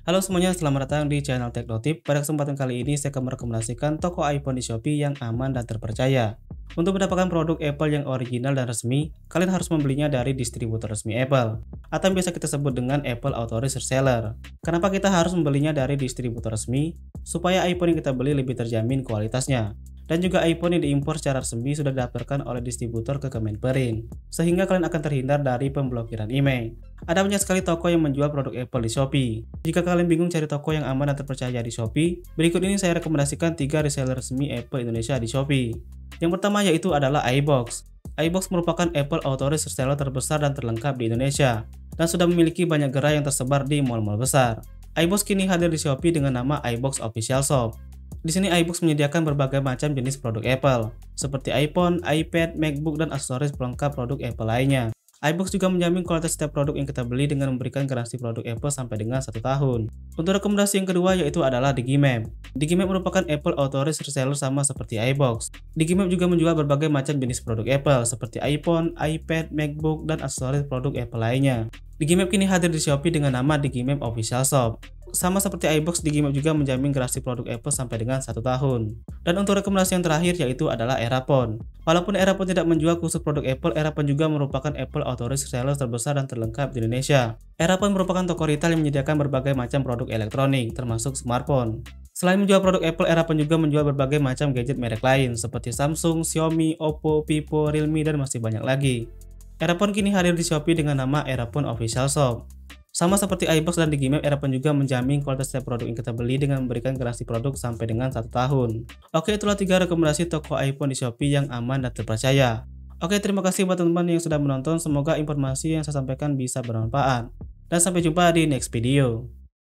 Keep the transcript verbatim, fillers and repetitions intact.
Halo semuanya, selamat datang di channel Teknotip. Pada kesempatan kali ini saya akan merekomendasikan toko iPhone di Shopee yang aman dan terpercaya. Untuk mendapatkan produk Apple yang original dan resmi, kalian harus membelinya dari distributor resmi Apple, atau yang biasa kita sebut dengan Apple Authorized Reseller. Kenapa kita harus membelinya dari distributor resmi? Supaya iPhone yang kita beli lebih terjamin kualitasnya. Dan juga iPhone yang diimpor secara resmi sudah didaftarkan oleh distributor ke Kemenperin, sehingga kalian akan terhindar dari pemblokiran email. Ada banyak sekali toko yang menjual produk Apple di Shopee. Jika kalian bingung cari toko yang aman dan terpercaya di Shopee, berikut ini saya rekomendasikan tiga reseller resmi Apple Indonesia di Shopee. Yang pertama yaitu adalah iBox. iBox merupakan Apple Authorized Reseller terbesar dan terlengkap di Indonesia, dan sudah memiliki banyak gerai yang tersebar di mall-mall besar. iBox kini hadir di Shopee dengan nama iBox Official Shop. Di sini iBox menyediakan berbagai macam jenis produk Apple, seperti iPhone, iPad, MacBook, dan aksesoris pelengkap produk Apple lainnya. iBox juga menjamin kualitas setiap produk yang kita beli dengan memberikan garansi produk Apple sampai dengan satu tahun. Untuk rekomendasi yang kedua yaitu adalah Digimap. Digimap merupakan Apple Authorized Reseller sama seperti iBox. Digimap juga menjual berbagai macam jenis produk Apple seperti iPhone, iPad, MacBook, dan aksesoris produk Apple lainnya. Digimap kini hadir di Shopee dengan nama Digimap Official Shop. Sama seperti iBox, Digimap juga menjamin garansi produk Apple sampai dengan satu tahun. Dan untuk rekomendasi yang terakhir yaitu adalah Erapon. Walaupun Erapon tidak menjual khusus produk Apple, Erapon juga merupakan Apple Authorized Reseller terbesar dan terlengkap di Indonesia. Erapon merupakan toko retail yang menyediakan berbagai macam produk elektronik, termasuk smartphone. Selain menjual produk Apple, Erapon juga menjual berbagai macam gadget merek lain seperti Samsung, Xiaomi, Oppo, Vivo, Realme, dan masih banyak lagi. Erapon kini hadir di Shopee dengan nama Erapon Official Shop. Sama seperti iBox dan Digimap, Erapon juga menjamin kualitas setiap produk yang kita beli dengan memberikan garansi produk sampai dengan satu tahun. Oke, itulah tiga rekomendasi toko iPhone di Shopee yang aman dan terpercaya. Oke, terima kasih buat teman-teman yang sudah menonton. Semoga informasi yang saya sampaikan bisa bermanfaat. Dan sampai jumpa di next video.